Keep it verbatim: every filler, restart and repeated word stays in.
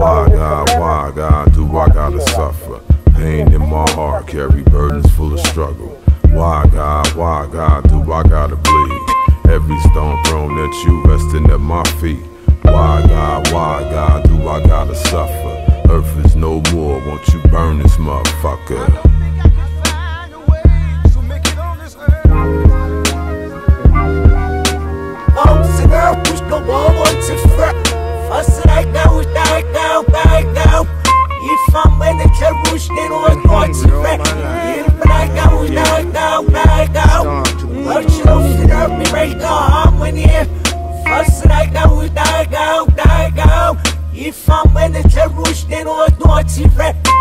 Why, God, why, God, do I gotta suffer? Pain in my heart, carry burdens full of struggle. Why, God, why, God, do I gotta bleed? Every stone thrown at you, resting at my feet. Why, God, why, God, do I gotta suffer? Earth is no more, won't you burn this motherfucker? If I'm in the rush, then I know it's